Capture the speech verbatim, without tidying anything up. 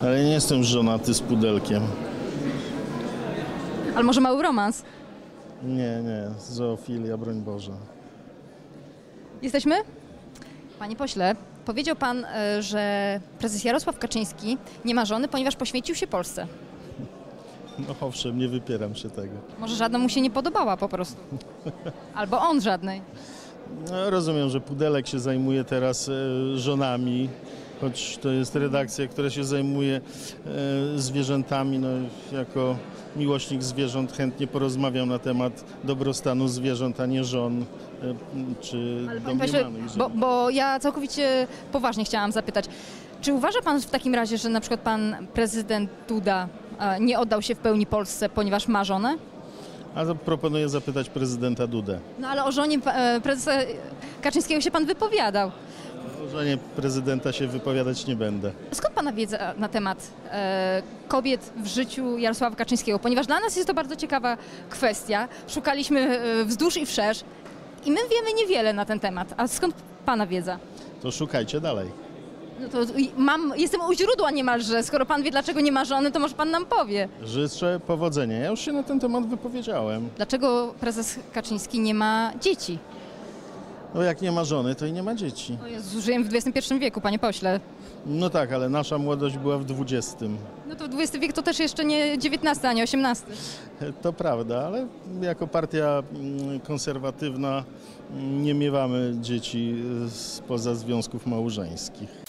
Ale nie jestem żonaty z pudelkiem. Ale może mały romans? Nie, nie, zoofilia, broń Boże. Jesteśmy? Panie pośle, powiedział pan, e, że prezes Jarosław Kaczyński nie ma żony, ponieważ poświęcił się Polsce. No owszem, nie wypieram się tego. Może żadna mu się nie podobała po prostu. Albo on żadnej. No, rozumiem, że pudelek się zajmuje teraz e, żonami, choć to jest redakcja, która się zajmuje e, zwierzętami. No, jako miłośnik zwierząt chętnie porozmawiam na temat dobrostanu zwierząt, a nie żon e, czy Ale panie pośle, domniemanych żon. bo, bo ja całkowicie poważnie chciałam zapytać, czy uważa pan w takim razie, że na przykład pan prezydent Duda e, nie oddał się w pełni Polsce, ponieważ ma żonę? A to proponuję zapytać prezydenta Dudę. No ale o żonie e, prezesa Kaczyńskiego się pan wypowiadał. O żonie prezydenta się wypowiadać nie będę. Skąd pana wiedza na temat e, kobiet w życiu Jarosława Kaczyńskiego? Ponieważ dla nas jest to bardzo ciekawa kwestia. Szukaliśmy e, wzdłuż i wszerz i my wiemy niewiele na ten temat. A skąd pana wiedza? To szukajcie dalej. No to i mam, jestem u źródła niemalże. Skoro pan wie, dlaczego nie ma żony, to może pan nam powie. Życzę powodzenia. Ja już się na ten temat wypowiedziałem. Dlaczego prezes Kaczyński nie ma dzieci? No jak nie ma żony, to i nie ma dzieci. O Jezu, żyjemy w dwudziestym pierwszym wieku, panie pośle. No tak, ale nasza młodość była w dwudziestym. No to dwudziesty wiek to też jeszcze nie dziewiętnasty, ani osiemnasty. To prawda, ale jako partia mm, konserwatywna mm, nie miewamy dzieci spoza związków małżeńskich.